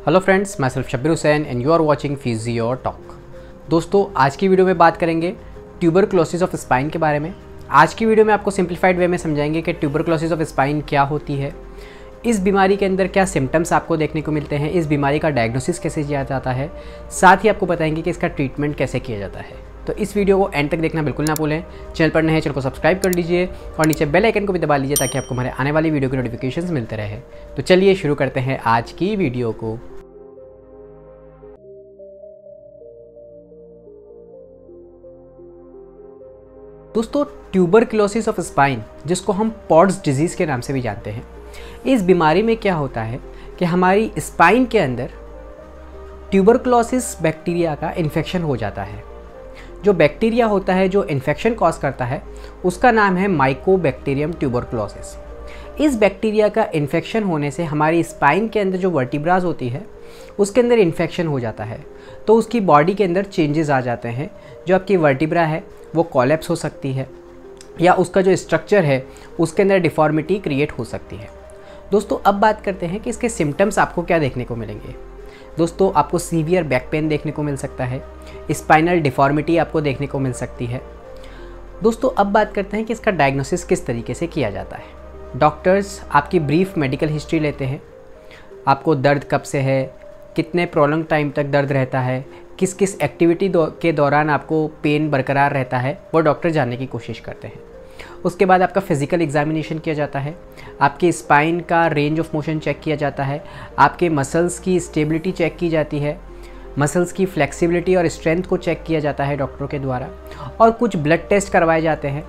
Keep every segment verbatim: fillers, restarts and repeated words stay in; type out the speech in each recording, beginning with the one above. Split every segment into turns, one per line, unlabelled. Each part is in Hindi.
हेलो फ्रेंड्स, मैं self Shabbir Hussain and you are watching physio talk. दोस्तों, आज की वीडियो में बात करेंगे ट्यूबरक्लोसिस ऑफ स्पाइन के बारे में। आज की वीडियो में आपको सिंप्लीफाइड वे में समझाएंगे कि ट्यूबरक्लोसिस ऑफ स्पाइन क्या होती है, इस बीमारी के अंदर क्या सिम्टम्स आपको देखने को मिलते हैं, इस बीमारी का डायग्नोसिस कैसे किया जाता है, साथ ही आपको बताएंगे कि इसका ट्रीटमेंट कैसे किया जाता है। तो इस वीडियो को एंड तक देखना बिल्कुल ना भूलें। चैनल पर नए हैं, चैनल को सब्सक्राइब कर लीजिए और नीचे बेल आइकन को भी दबा लीजिए ताकि आपको हमारे आने वाली वीडियो की नोटिफिकेशंस मिलते रहे। तो चलिए शुरू करते हैं आज की वीडियो को। दोस्तों, ट्यूबरक्लोसिस ऑफ स्पाइन, जिसको हम पॉट्स डिजीज़ के नाम से भी जानते हैं, इस बीमारी में क्या होता है कि हमारी स्पाइन के अंदर ट्यूबरक्लोसिस बैक्टीरिया का इन्फेक्शन हो जाता है। जो बैक्टीरिया होता है जो इन्फेक्शन कॉज करता है उसका नाम है माइकोबैक्टीरियम ट्यूबरक्लोसिस। इस बैक्टीरिया का इन्फेक्शन होने से हमारी स्पाइन के अंदर जो वर्टिब्रास होती है उसके अंदर इन्फेक्शन हो जाता है, तो उसकी बॉडी के अंदर चेंजेस आ जाते हैं। जो आपकी वर्टिब्रा है वो कोलैप्स हो सकती है या उसका जो स्ट्रक्चर है उसके अंदर डिफॉर्मिटी क्रिएट हो सकती है। दोस्तों, अब बात करते हैं कि इसके सिम्टम्स आपको क्या देखने को मिलेंगे। दोस्तों, आपको सीवियर बैक पेन देखने को मिल सकता है, स्पाइनल डिफॉर्मिटी आपको देखने को मिल सकती है। दोस्तों, अब बात करते हैं कि इसका डायग्नोसिस किस तरीके से किया जाता है। डॉक्टर्स आपकी ब्रीफ मेडिकल हिस्ट्री लेते हैं, आपको दर्द कब से है, कितने प्रोलॉन्ग टाइम तक दर्द रहता है, किस किस एक्टिविटी दौ, के दौरान आपको पेन बरकरार रहता है, वो डॉक्टर जानने की कोशिश करते हैं। उसके बाद आपका फिज़िकल एग्जामिनेशन किया जाता है, आपके स्पाइन का रेंज ऑफ मोशन चेक किया जाता है, आपके मसल्स की स्टेबिलिटी चेक की जाती है, मसल्स की फ्लेक्सिबिलिटी और स्ट्रेंथ को चेक किया जाता है डॉक्टरों के द्वारा, और कुछ ब्लड टेस्ट करवाए जाते हैं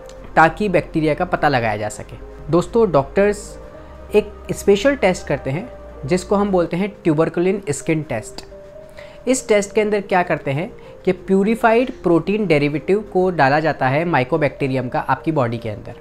ताकि बैक्टीरिया का पता लगाया जा सके। दोस्तों, डॉक्टर्स एक स्पेशल टेस्ट करते हैं जिसको हम बोलते हैं ट्यूबरकुलिन स्किन टेस्ट। इस टेस्ट के अंदर क्या करते हैं कि प्यूरिफाइड प्रोटीन डेरिवेटिव को डाला जाता है माइकोबैक्टीरियम का आपकी बॉडी के अंदर।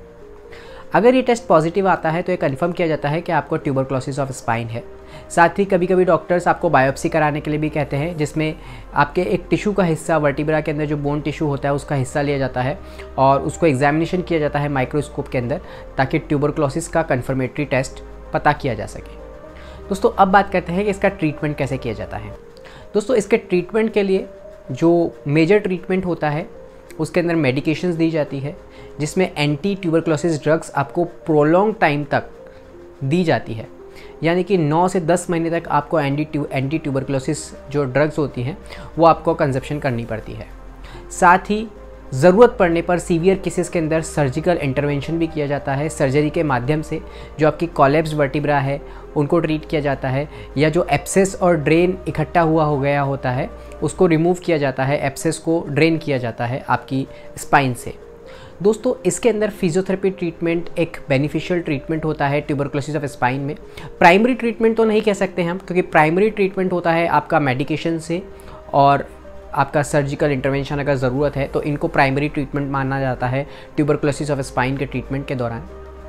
अगर ये टेस्ट पॉजिटिव आता है तो ये कंफर्म किया जाता है कि आपको ट्यूबरक्लोसिस ऑफ स्पाइन है। साथ ही कभी कभी डॉक्टर्स आपको बायोप्सी कराने के लिए भी कहते हैं, जिसमें आपके एक टिश्यू का हिस्सा, वर्टिब्रा के अंदर जो बोन टिश्यू होता है उसका हिस्सा लिया जाता है और उसको एग्जामिनेशन किया जाता है माइक्रोस्कोप के अंदर, ताकि ट्यूबरक्लोसिस का कन्फर्मेटरी टेस्ट पता किया जा सके। दोस्तों, अब बात करते हैं कि इसका ट्रीटमेंट कैसे किया जाता है। दोस्तों, इसके ट्रीटमेंट के लिए जो मेजर ट्रीटमेंट होता है उसके अंदर मेडिकेशंस दी जाती है, जिसमें एंटी ट्यूबरक्लोसिस ड्रग्स आपको प्रोलॉन्ग टाइम तक दी जाती है, यानी कि नौ से दस महीने तक आपको एंटी ट्यू एंटी ट्यूबरक्लोसिस जो ड्रग्स होती हैं वो आपको कंजप्शन करनी पड़ती है। साथ ही ज़रूरत पड़ने पर सीवियर केसेस के अंदर सर्जिकल इंटरवेंशन भी किया जाता है। सर्जरी के माध्यम से जो आपकी कोलैप्स वर्टिब्रा है उनको ट्रीट किया जाता है, या जो एब्सेस और ड्रेन इकट्ठा हुआ हो गया होता है उसको रिमूव किया जाता है, एब्सेस को ड्रेन किया जाता है आपकी स्पाइन से। दोस्तों, इसके अंदर फिजियोथेरेपी ट्रीटमेंट एक बेनिफिशियल ट्रीटमेंट होता है ट्यूबरक्लोसिस ऑफ स्पाइन में। प्राइमरी ट्रीटमेंट तो नहीं कह सकते हम, क्योंकि प्राइमरी ट्रीटमेंट होता है आपका मेडिकेशन से और आपका सर्जिकल इंटरवेंशन अगर ज़रूरत है तो इनको प्राइमरी ट्रीटमेंट माना जाता है ट्यूबरक्लोसिस ऑफ स्पाइन के ट्रीटमेंट के दौरान।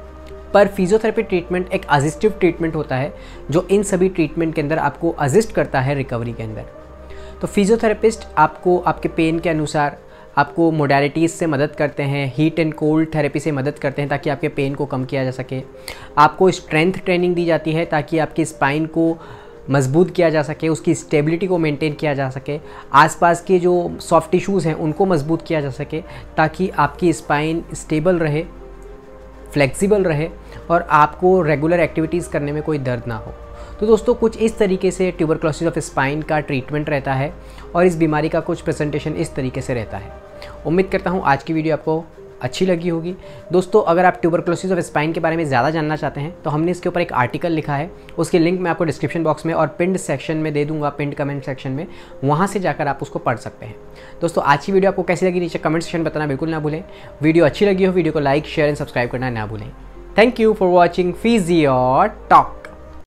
पर फिजियोथेरेपी ट्रीटमेंट एक असिस्टिव ट्रीटमेंट होता है जो इन सभी ट्रीटमेंट के अंदर आपको असिस्ट करता है रिकवरी के अंदर। तो फिजियोथेरेपिस्ट आपको आपके पेन के अनुसार आपको मोडालिटीज़ से मदद करते हैं, हीट एंड कोल्ड थेरेपी से मदद करते हैं ताकि आपके पेन को कम किया जा सके। आपको स्ट्रेंथ ट्रेनिंग दी जाती है ताकि आपकी स्पाइन को मजबूत किया जा सके, उसकी स्टेबिलिटी को मेंटेन किया जा सके, आसपास के जो सॉफ्ट टिश्यूज़ हैं उनको मजबूत किया जा सके ताकि आपकी स्पाइन स्टेबल रहे, फ्लेक्सिबल रहे और आपको रेगुलर एक्टिविटीज़ करने में कोई दर्द ना हो। तो दोस्तों, कुछ इस तरीके से ट्यूबरक्लोसिस ऑफ स्पाइन का ट्रीटमेंट रहता है और इस बीमारी का कुछ प्रेजेंटेशन इस तरीके से रहता है। उम्मीद करता हूँ आज की वीडियो आपको अच्छी लगी होगी। दोस्तों, अगर आप ट्यूबरक्लोसिस ऑफ स्पाइन के बारे में ज़्यादा जानना चाहते हैं तो हमने इसके ऊपर एक आर्टिकल लिखा है, उसकी लिंक मैं आपको डिस्क्रिप्शन बॉक्स में और पिंड सेक्शन में दे दूंगा, पिंड कमेंट सेक्शन में, वहाँ से जाकर आप उसको पढ़ सकते हैं। दोस्तों, आज की वीडियो आपको कैसी लगी नीचे कमेंट सेक्शन बताना बिल्कुल ना भूलें। वीडियो अच्छी लगी हो वीडियो को लाइक, शेयर एंड सब्सक्राइब करना ना भूलें। Thank you for watching physio talk.